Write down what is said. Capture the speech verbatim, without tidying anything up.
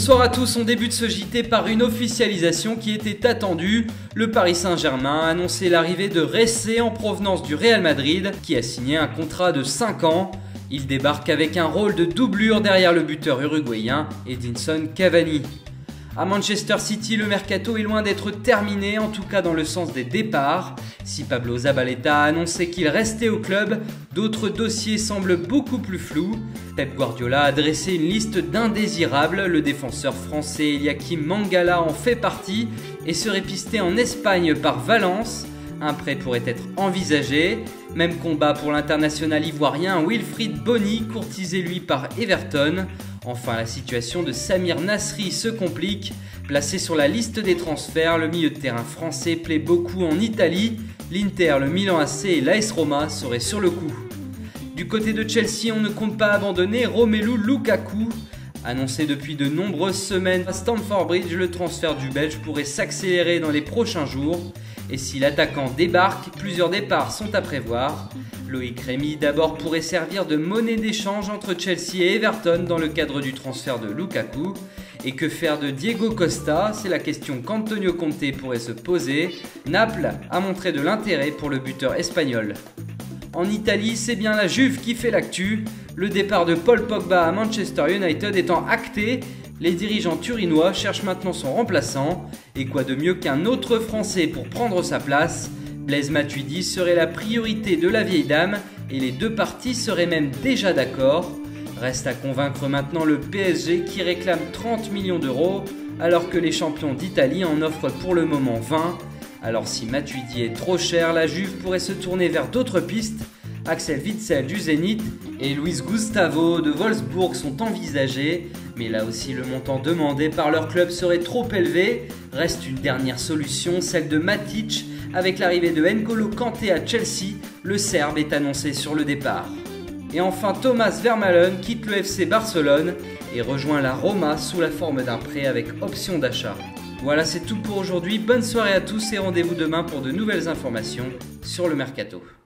Bonsoir à tous, on débute ce J T par une officialisation qui était attendue. Le Paris Saint-Germain a annoncé l'arrivée de Ressé en provenance du Real Madrid qui a signé un contrat de cinq ans. Il débarque avec un rôle de doublure derrière le buteur uruguayen Edinson Cavani. À Manchester City, le mercato est loin d'être terminé, en tout cas dans le sens des départs. Si Pablo Zabaleta a annoncé qu'il restait au club, d'autres dossiers semblent beaucoup plus flous. Pep Guardiola a dressé une liste d'indésirables, le défenseur français Eliakim Mangala en fait partie et serait pisté en Espagne par Valence. Un prêt pourrait être envisagé. Même combat pour l'international ivoirien Wilfried Bony, courtisé lui par Everton. Enfin, la situation de Samir Nasri se complique. Placé sur la liste des transferts, le milieu de terrain français plaît beaucoup en Italie. L'Inter, le Milan A C et l'A S Roma seraient sur le coup. Du côté de Chelsea, on ne compte pas abandonner Romelu Lukaku. Annoncé depuis de nombreuses semaines à Stamford Bridge, le transfert du Belge pourrait s'accélérer dans les prochains jours. Et si l'attaquant débarque, plusieurs départs sont à prévoir. Loïc Rémy d'abord pourrait servir de monnaie d'échange entre Chelsea et Everton dans le cadre du transfert de Lukaku. Et que faire de Diego Costa? C'est la question qu'Antonio Conte pourrait se poser. Naples a montré de l'intérêt pour le buteur espagnol. En Italie, c'est bien la Juve qui fait l'actu. Le départ de Paul Pogba à Manchester United étant acté, les dirigeants turinois cherchent maintenant son remplaçant. Et quoi de mieux qu'un autre Français pour prendre sa place? Blaise Matuidi serait la priorité de la vieille dame et les deux parties seraient même déjà d'accord. Reste à convaincre maintenant le P S G qui réclame trente millions d'euros alors que les champions d'Italie en offrent pour le moment vingt. Alors si Matuidi est trop cher, la Juve pourrait se tourner vers d'autres pistes. Axel Witsel du Zénith et Luis Gustavo de Wolfsburg sont envisagés, mais là aussi le montant demandé par leur club serait trop élevé. Reste une dernière solution, celle de Matic. Avec l'arrivée de N'Golo Kanté à Chelsea, le Serbe est annoncé sur le départ. Et enfin Thomas Vermaelen quitte le F C Barcelone et rejoint la Roma sous la forme d'un prêt avec option d'achat. Voilà, c'est tout pour aujourd'hui, bonne soirée à tous et rendez-vous demain pour de nouvelles informations sur le Mercato.